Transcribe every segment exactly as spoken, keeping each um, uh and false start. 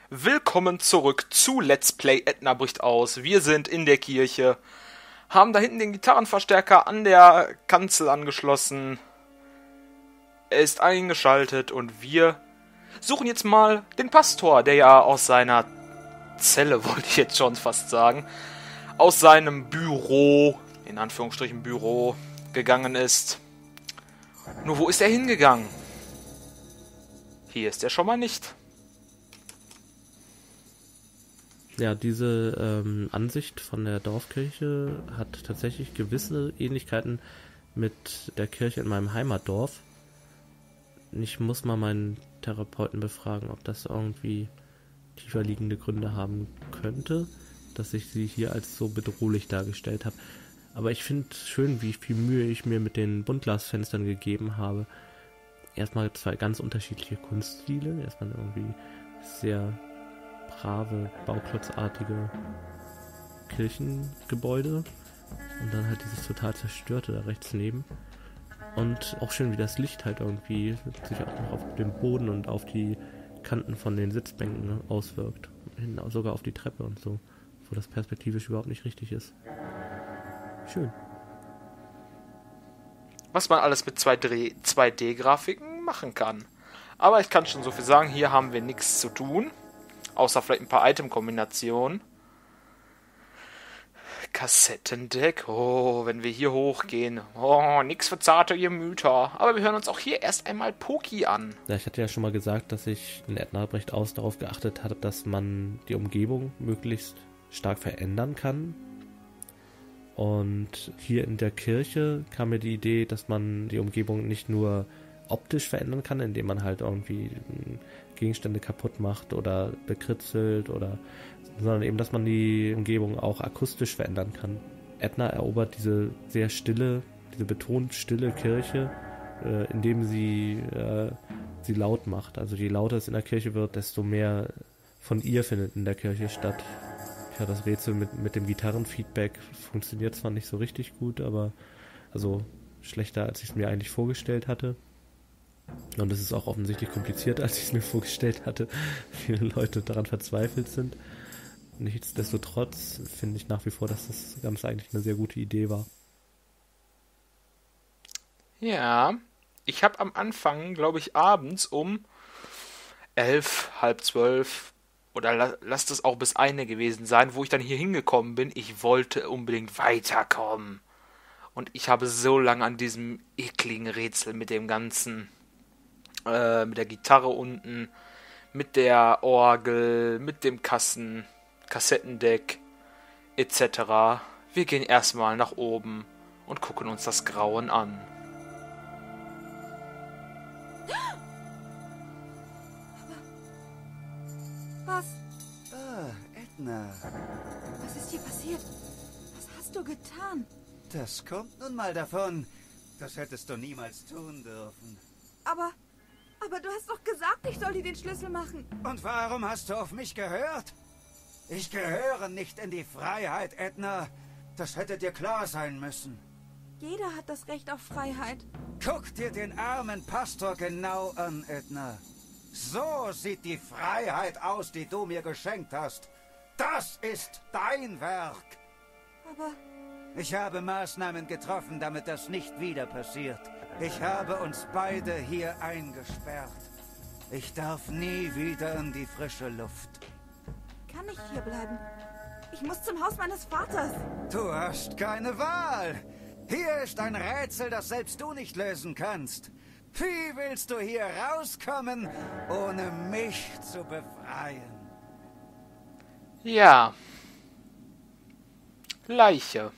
Willkommen zurück zu Let's Play Edna bricht aus. Wir sind in der Kirche, haben da hinten den Gitarrenverstärker an der Kanzel angeschlossen. Er ist eingeschaltet und wir suchen jetzt mal den Pastor, der ja aus seiner Zelle, wollte ich jetzt schon fast sagen, aus seinem Büro, in Anführungsstrichen Büro, gegangen ist. Nur wo ist er hingegangen? Hier ist er schon mal nicht. Ja, diese ähm, Ansicht von der Dorfkirche hat tatsächlich gewisse Ähnlichkeiten mit der Kirche in meinem Heimatdorf. Ich muss mal meinen Therapeuten befragen, ob das irgendwie tiefer liegende Gründe haben könnte, dass ich sie hier als so bedrohlich dargestellt habe. Aber ich finde schön, wie viel Mühe ich mir mit den Buntglasfenstern gegeben habe. Erstmal zwei ganz unterschiedliche Kunststile. Erstmal irgendwie sehr brave, bauklotzartige Kirchengebäude und dann halt dieses total zerstörte da rechts neben. Und auch schön, wie das Licht halt irgendwie sich auch noch auf den Boden und auf die Kanten von den Sitzbänken, ne, auswirkt. Hin, sogar auf die Treppe und so, wo das perspektivisch überhaupt nicht richtig ist. Schön. Was man alles mit zwei D Grafiken machen kann. Aber ich kann schon so viel sagen, hier haben wir nichts zu tun. Außer vielleicht ein paar Item-Kombinationen. Kassettendeck. Oh, wenn wir hier hochgehen. Oh, nix für zarte Gemüter. Aber wir hören uns auch hier erst einmal Poki an. Ja, ich hatte ja schon mal gesagt, dass ich in Edna bricht aus darauf geachtet habe, dass man die Umgebung möglichst stark verändern kann. Und hier in der Kirche kam mir die Idee, dass man die Umgebung nicht nur optisch verändern kann, indem man halt irgendwie Gegenstände kaputt macht oder bekritzelt oder, sondern eben, dass man die Umgebung auch akustisch verändern kann. Edna erobert diese sehr stille, diese betont stille Kirche, äh, indem sie äh, sie laut macht. Also je lauter es in der Kirche wird, desto mehr von ihr findet in der Kirche statt. Ja, das Rätsel mit, mit dem Gitarrenfeedback funktioniert zwar nicht so richtig gut, aber also schlechter, als ich es mir eigentlich vorgestellt hatte. Und es ist auch offensichtlich komplizierter, als ich es mir vorgestellt hatte. Viele Leute daran verzweifelt sind. Nichtsdestotrotz finde ich nach wie vor, dass das Ganze eigentlich eine sehr gute Idee war. Ja, ich habe am Anfang, glaube ich, abends um elf, halb zwölf oder la lasst es auch bis eine gewesen sein, wo ich dann hier hingekommen bin. Ich wollte unbedingt weiterkommen. Und ich habe so lange an diesem ekligen Rätsel mit dem ganzen Äh, mit der Gitarre unten, mit der Orgel, mit dem Kassen, Kassettendeck et cetera. Wir gehen erstmal nach oben und gucken uns das Grauen an. Was? Ah, Edna. Was ist hier passiert? Was hast du getan? Das kommt nun mal davon. Das hättest du niemals tun dürfen. Aber, aber du hast doch gesagt, ich soll dir den Schlüssel machen. Und warum hast du auf mich gehört? Ich gehöre nicht in die Freiheit, Edna. Das hätte dir klar sein müssen. Jeder hat das Recht auf Freiheit. Guck dir den armen Pastor genau an, Edna. So sieht die Freiheit aus, die du mir geschenkt hast. Das ist dein Werk. Aber... Ich habe Maßnahmen getroffen, damit das nicht wieder passiert. Ich habe uns beide hier eingesperrt. Ich darf nie wieder in die frische Luft. Kann ich hier bleiben? Ich muss zum Haus meines Vaters. Du hast keine Wahl. Hier ist ein Rätsel, das selbst du nicht lösen kannst. Wie willst du hier rauskommen, ohne mich zu befreien? Ja. Leiche.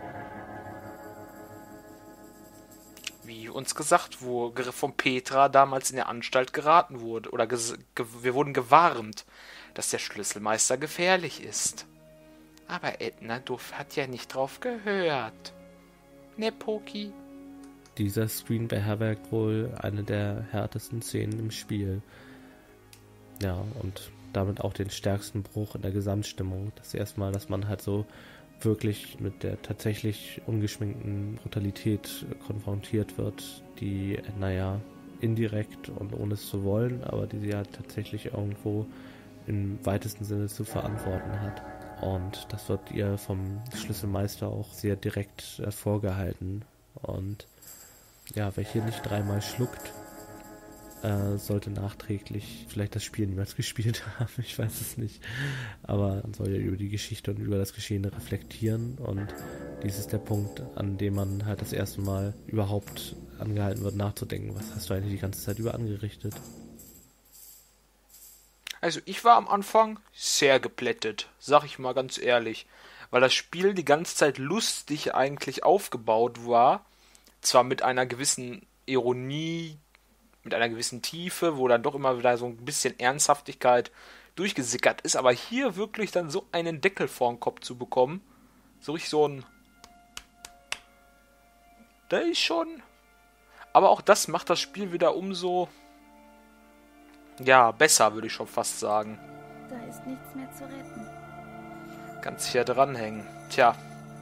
Wie uns gesagt wurde, von Petra damals in der Anstalt geraten wurde, oder ge wir wurden gewarnt, dass der Schlüsselmeister gefährlich ist. Aber Edna Duff hat ja nicht drauf gehört. Ne, Poki? Dieser Screen beherbergt wohl eine der härtesten Szenen im Spiel. Ja, und damit auch den stärksten Bruch in der Gesamtstimmung. Das erste Mal, dass man halt so wirklich mit der tatsächlich ungeschminkten Brutalität konfrontiert wird, die, naja, indirekt und ohne es zu wollen, aber die sie halt tatsächlich irgendwo im weitesten Sinne zu verantworten hat. Und das wird ihr vom Schlüsselmeister auch sehr direkt äh, vorgehalten. Und ja, wer hier nicht dreimal schluckt, äh, sollte nachträglich vielleicht das Spiel niemals gespielt haben. Ich weiß es nicht. Aber man soll ja über die Geschichte und über das Geschehene reflektieren. Und dies ist der Punkt, an dem man halt das erste Mal überhaupt angehalten wird, nachzudenken. Was hast du eigentlich die ganze Zeit über angerichtet? Also ich war am Anfang sehr geplättet, sag ich mal ganz ehrlich, weil das Spiel die ganze Zeit lustig eigentlich aufgebaut war, zwar mit einer gewissen Ironie, mit einer gewissen Tiefe, wo dann doch immer wieder so ein bisschen Ernsthaftigkeit durchgesickert ist, aber hier wirklich dann so einen Deckel vor den Kopf zu bekommen, so richtig so ein... Da ist schon... Aber auch das macht das Spiel wieder umso... Ja, besser, würde ich schon fast sagen. Da ist nichts mehr zu retten. Ganz hier dranhängen. Tja.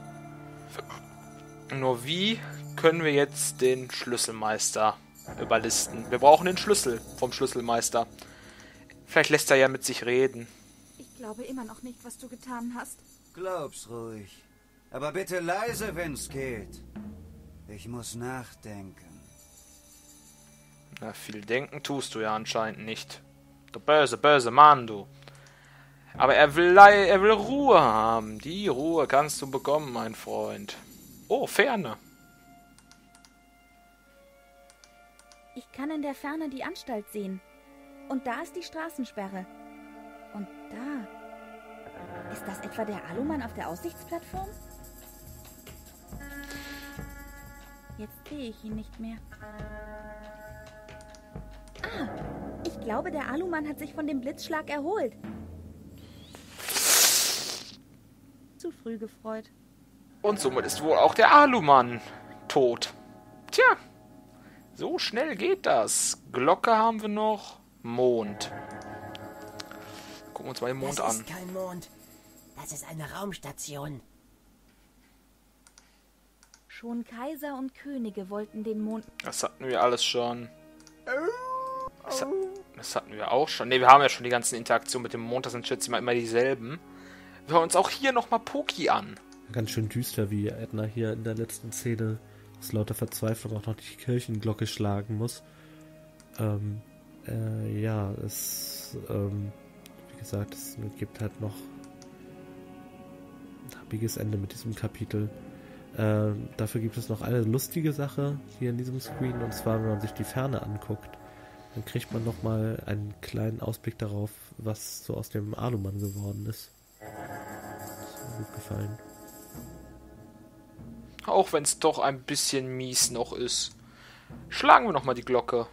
Nur wie können wir jetzt den Schlüsselmeister überlisten? Wir brauchen den Schlüssel vom Schlüsselmeister. Vielleicht lässt er ja mit sich reden. Ich glaube immer noch nicht, was du getan hast. Glaub's ruhig. Aber bitte leise, wenn's geht. Ich muss nachdenken. Na, viel denken tust du ja anscheinend nicht. Du böse, böse Mann, du. Aber er will, er will Ruhe haben. Die Ruhe kannst du bekommen, mein Freund. Oh, Ferne. Ich kann in der Ferne die Anstalt sehen. Und da ist die Straßensperre. Und da... Ist das etwa der Alumann auf der Aussichtsplattform? Jetzt sehe ich ihn nicht mehr. Ah, ich glaube, der Alumann hat sich von dem Blitzschlag erholt. Zu früh gefreut. Und somit ist wohl auch der Alumann tot. Tja, so schnell geht das. Glocke haben wir noch. Mond. Gucken wir uns mal den Mond an. Das ist kein Mond. Das ist eine Raumstation. Schon Kaiser und Könige wollten den Mond... Das hatten wir alles schon. Das, hat, das hatten wir auch schon. Ne, wir haben ja schon die ganzen Interaktionen mit dem Mond. Das sind schätze ich mal immer dieselben. Wir hören uns auch hier nochmal Poki an. Ganz schön düster, wie Edna hier in der letzten Szene aus lauter Verzweiflung auch noch die Kirchenglocke schlagen muss. Ähm, äh, ja, es, ähm, wie gesagt, es gibt halt noch ein happiges Ende mit diesem Kapitel. Ähm, dafür gibt es noch eine lustige Sache hier in diesem Screen, und zwar, wenn man sich die Ferne anguckt, dann kriegt man nochmal einen kleinen Ausblick darauf, was so aus dem Alumann geworden ist. Das hat mir gut gefallen. Auch wenn es doch ein bisschen mies noch ist. Schlagen wir nochmal die Glocke.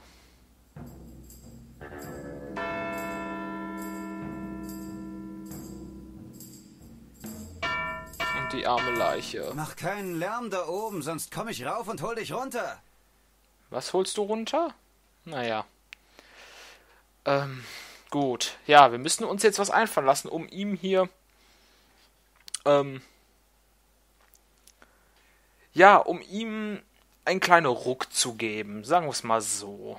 Und die arme Leiche. Mach keinen Lärm da oben, sonst komme ich rauf und hol dich runter. Was holst du runter? Naja. Ähm, gut. Ja, wir müssen uns jetzt was einfallen lassen, um ihm hier... Ähm... Ja, um ihm einen kleinen Ruck zu geben. Sagen wir es mal so.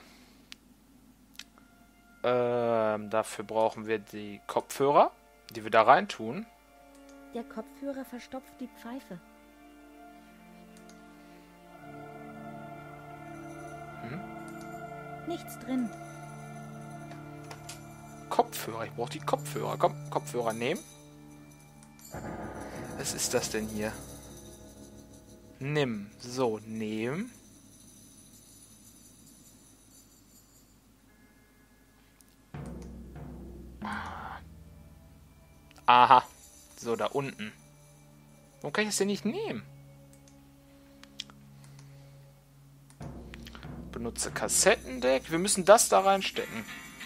Ähm, dafür brauchen wir die Kopfhörer, die wir da rein tun. Der Kopfhörer verstopft die Pfeife. Hm? Nichts drin. Kopfhörer, ich brauche die Kopfhörer. Komm, Kopfhörer nehmen. Was ist das denn hier? Nimm. So, nehmen. Aha. So, da unten. Warum kann ich das denn nicht nehmen? Benutze Kassettendeck. Wir müssen das da reinstecken.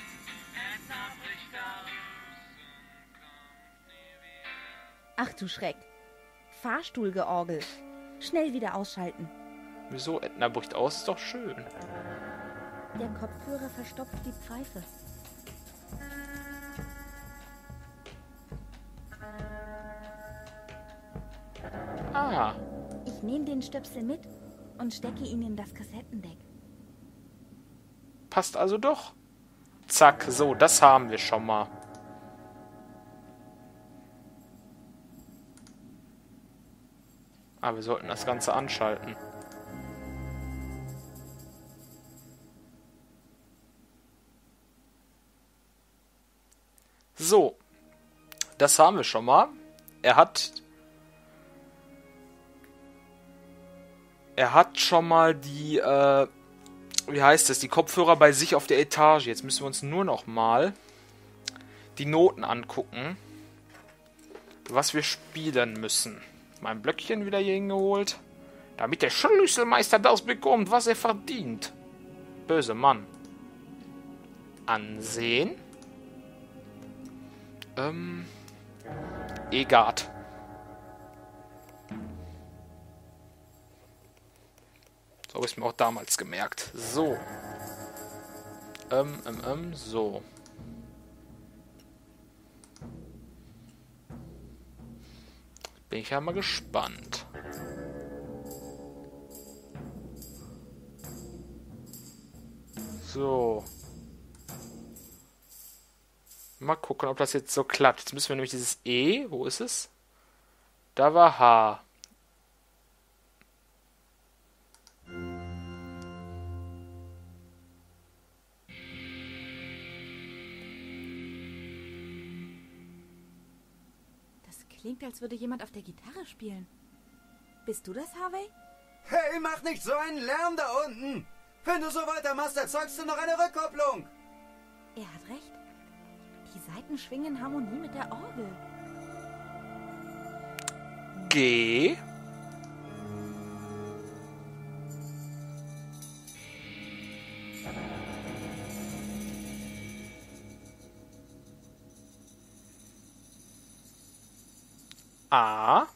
Ach du Schreck. Fahrstuhlgeorgel. Schnell wieder ausschalten. Wieso? Edna bricht aus, ist doch schön. Der Kopfhörer verstopft die Pfeife. Ah. Ich nehme den Stöpsel mit und stecke ihn in das Kassettendeck. Passt also doch. Zack, so, das haben wir schon mal. Aber wir sollten das Ganze anschalten. So. Das haben wir schon mal. Er hat... Er hat schon mal die, äh... wie heißt das? Die Kopfhörer bei sich auf der Etage. Jetzt müssen wir uns nur noch mal die Noten angucken, was wir spielen müssen. Mein Blöckchen wieder hier hingeholt. Damit der Schlüsselmeister das bekommt, was er verdient. Böse Mann. Ansehen. Ähm. Egard. So habe ich es mir auch damals gemerkt. So. Ähm, ähm, ähm, so. Bin ich ja mal gespannt. So. Mal gucken, ob das jetzt so klappt. Jetzt müssen wir nämlich dieses E, wo ist es? Da war H. Klingt, als würde jemand auf der Gitarre spielen. Bist du das, Harvey? Hey, mach nicht so einen Lärm da unten! Wenn du so weitermachst, erzeugst du noch eine Rückkopplung! Er hat recht. Die Saiten schwingen in Harmonie mit der Orgel. G. A.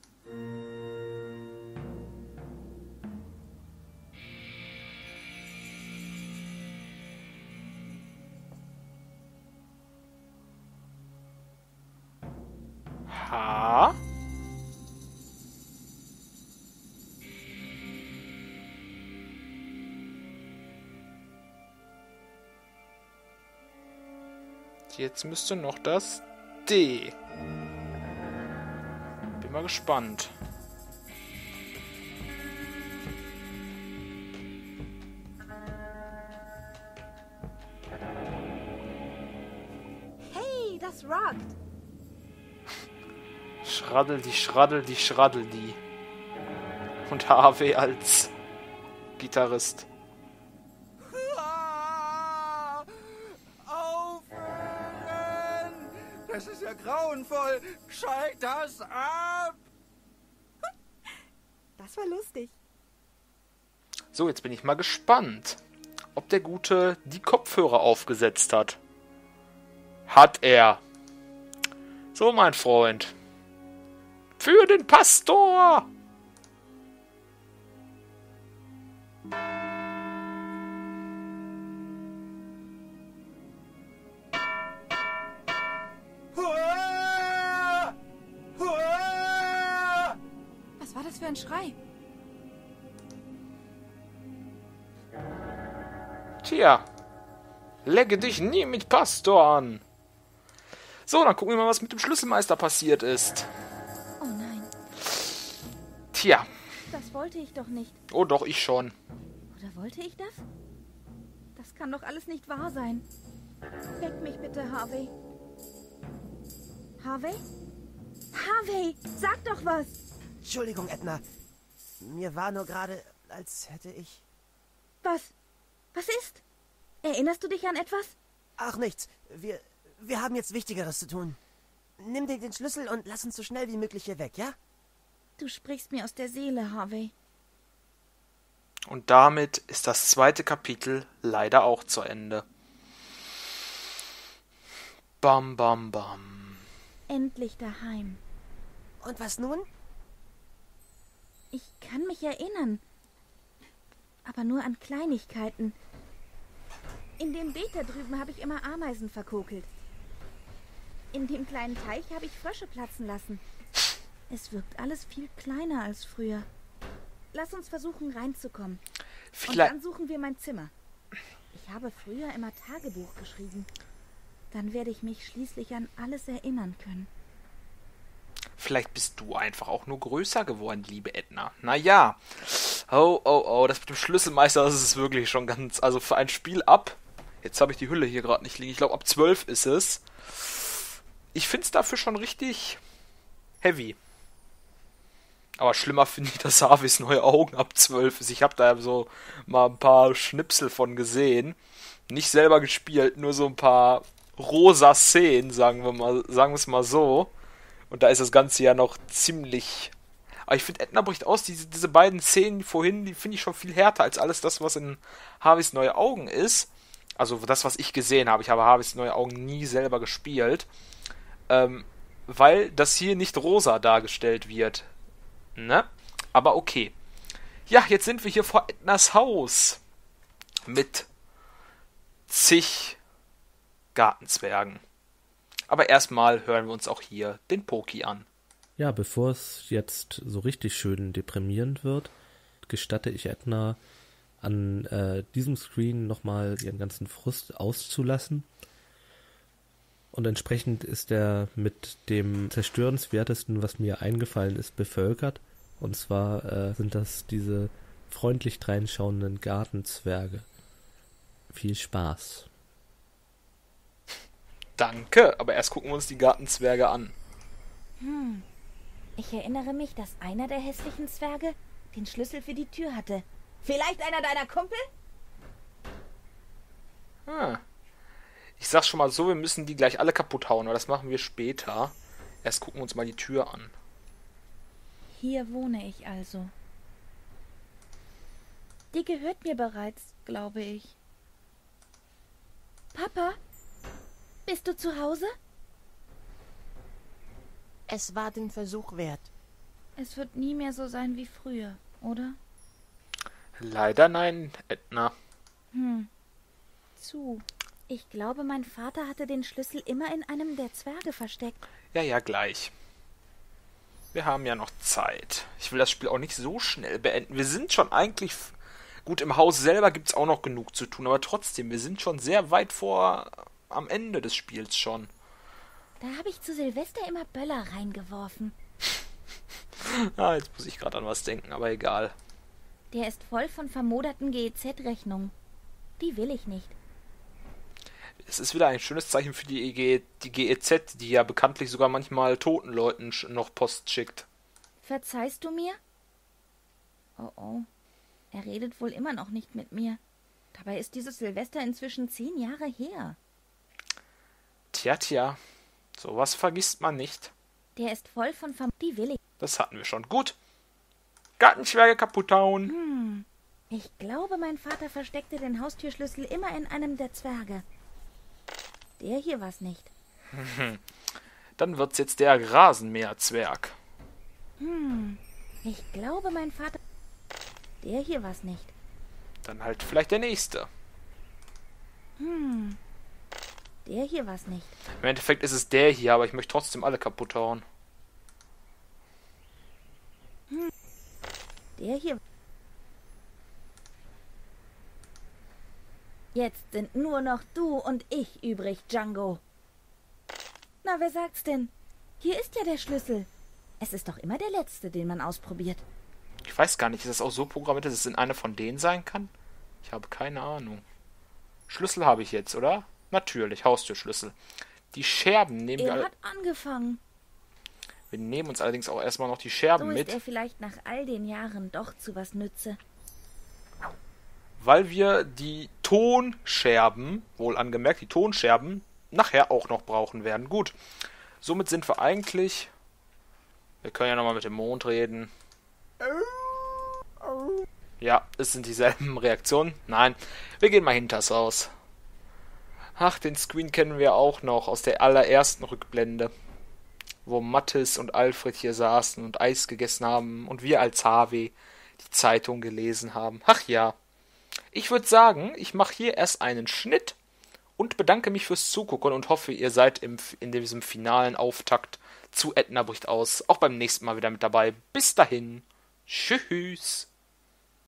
H. Jetzt müsste noch das D. Bin mal gespannt. Hey, das rockt. Schraddel die, schraddel die, schraddel die. Und Harvey als Gitarrist. Ah, aufhören! Das ist ja grauenvoll! Schalt das ab! Das war lustig. So, jetzt bin ich mal gespannt, ob der Gute die Kopfhörer aufgesetzt hat. Hat er. So, mein Freund. Für den Pastor! Huah! Huah! Was war das für ein Schrei? Tja, lecke dich nie mit Pastor an. So, dann gucken wir mal, was mit dem Schlüsselmeister passiert ist. Oh nein, Tja, das wollte ich doch nicht. oh doch, ich schon. Oder wollte ich das? Das kann doch alles nicht wahr sein. Weck mich bitte, Harvey. Harvey? Harvey, sag doch was! Entschuldigung, Edna. Mir war nur gerade, als hätte ich... Was? Was ist? Erinnerst du dich an etwas? Ach, nichts. Wir, wir haben jetzt Wichtigeres zu tun. Nimm dir den Schlüssel und lass uns so schnell wie möglich hier weg, ja? Du sprichst mir aus der Seele, Harvey. Und damit ist das zweite Kapitel leider auch zu Ende. Bam, bam, bam. Endlich daheim. Und was nun? Ich kann mich erinnern. Aber nur an Kleinigkeiten. In dem Beet da drüben habe ich immer Ameisen verkokelt. In dem kleinen Teich habe ich Frösche platzen lassen. Es wirkt alles viel kleiner als früher. Lass uns versuchen, reinzukommen. Vielleicht, Und dann suchen wir mein Zimmer. Ich habe früher immer Tagebuch geschrieben. Dann werde ich mich schließlich an alles erinnern können. Vielleicht bist du einfach auch nur größer geworden, liebe Edna. Naja. Oh, oh, oh, das mit dem Schlüsselmeister, das ist wirklich schon ganz... Also für ein Spiel ab... Jetzt habe ich die Hülle hier gerade nicht liegen. Ich glaube, ab zwölf ist es. Ich finde es dafür schon richtig heavy. Aber schlimmer finde ich, dass Harveys neue Augen ab zwölf ist. Ich habe da so mal ein paar Schnipsel von gesehen. Nicht selber gespielt, nur so ein paar rosa Szenen, sagen wir mal, sagen wir es mal so. Und da ist das Ganze ja noch ziemlich... Aber ich finde, Edna bricht aus, diese, diese beiden Szenen vorhin, die finde ich schon viel härter als alles das, was in Harveys neue Augen ist. Also das, was ich gesehen habe. Ich habe Harveys neue Augen nie selber gespielt. Ähm, weil das hier nicht rosa dargestellt wird. Ne? Aber okay. Ja, jetzt sind wir hier vor Ednas Haus. Mit zig Gartenzwergen. Aber erstmal hören wir uns auch hier den Poki an. Ja, bevor es jetzt so richtig schön deprimierend wird, gestatte ich Edna an äh, diesem Screen nochmal ihren ganzen Frust auszulassen. Und entsprechend ist er mit dem zerstörenswertesten, was mir eingefallen ist, bevölkert. Und zwar äh, sind das diese freundlich dreinschauenden Gartenzwerge. Viel Spaß. Danke, aber erst gucken wir uns die Gartenzwerge an. Hm. Ich erinnere mich, dass einer der hässlichen Zwerge den Schlüssel für die Tür hatte. Vielleicht einer deiner Kumpel? Hm. Ich sag schon mal so, wir müssen die gleich alle kaputt hauen, aber das machen wir später. Erst gucken wir uns mal die Tür an. Hier wohne ich also. Die gehört mir bereits, glaube ich. Papa, bist du zu Hause? Es war den Versuch wert. Es wird nie mehr so sein wie früher, oder? Leider nein, Edna. Hm. Zu. Ich glaube, mein Vater hatte den Schlüssel immer in einem der Zwerge versteckt. Ja, ja, gleich. Wir haben ja noch Zeit. Ich will das Spiel auch nicht so schnell beenden. Wir sind schon eigentlich... F- Gut, im Haus selber gibt's auch noch genug zu tun, aber trotzdem, wir sind schon sehr weit vor... am Ende des Spiels schon. Da habe ich zu Silvester immer Böller reingeworfen. Ah, jetzt muss ich gerade an was denken, aber egal. Der ist voll von vermoderten G E Z-Rechnungen. Die will ich nicht. Es ist wieder ein schönes Zeichen für die, E G, die G E Z, die ja bekanntlich sogar manchmal toten Leuten sch- noch Post schickt. Verzeihst du mir? Oh oh. Er redet wohl immer noch nicht mit mir. Dabei ist dieses Silvester inzwischen zehn Jahre her. Tja, tja. Sowas vergisst man nicht. Der ist voll von Verm... Die will ich. Das hatten wir schon. Gut. Gartenzwerge kaputt hauen. Hm. Ich glaube, mein Vater versteckte den Haustürschlüssel immer in einem der Zwerge. Der hier war's nicht. Dann wird's jetzt der Rasenmäherzwerg. Hm. Ich glaube, mein Vater... Der hier war's nicht. Dann halt vielleicht der nächste. Hm. Der hier war's nicht. Im Endeffekt ist es der hier, aber ich möchte trotzdem alle kaputt hauen. Hm. Der hier... Jetzt sind nur noch du und ich übrig, Django. Na, wer sagt's denn? Hier ist ja der Schlüssel. Es ist doch immer der letzte, den man ausprobiert. Ich weiß gar nicht, ist das auch so programmiert, dass es in einer von denen sein kann? Ich habe keine Ahnung. Schlüssel habe ich jetzt, oder? Natürlich, Haustürschlüssel. Die Scherben nehmen wir Er alle... hat angefangen. Wir nehmen uns allerdings auch erstmal noch die Scherben So ist mit, er vielleicht nach all den Jahren doch zu was nütze. weil wir die Tonscherben, wohl angemerkt, die Tonscherben, nachher auch noch brauchen werden. Gut, somit sind wir eigentlich... Wir können ja nochmal mit dem Mond reden. Ja, es sind dieselben Reaktionen. Nein, wir gehen mal hinters Haus. Ach, den Screen kennen wir auch noch aus der allerersten Rückblende, wo Mattis und Alfred hier saßen und Eis gegessen haben und wir als Harvey die Zeitung gelesen haben. Ach ja. Ich würde sagen, ich mache hier erst einen Schnitt und bedanke mich fürs Zugucken und hoffe, ihr seid im, in diesem finalen Auftakt zu Edna bricht aus auch beim nächsten Mal wieder mit dabei. Bis dahin. Tschüss.